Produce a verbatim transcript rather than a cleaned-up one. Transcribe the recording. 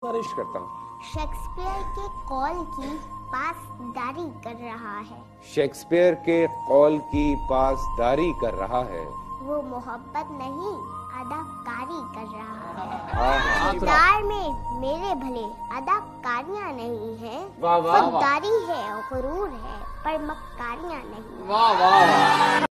गुजारिश करता हूँ। शेक्सपियर के कॉल की पासदारी कर रहा है। शेक्सपियर के कॉल की पासदारी कर रहा है। वो मोहब्बत नहीं अदाकारी कर रहा है। हाँ, किरदार में मेरे भले अदाकारियां नहीं है, वाह वाह खुददारी है, गुरूर है, पर मक्कारियां नहीं। वाह वाह।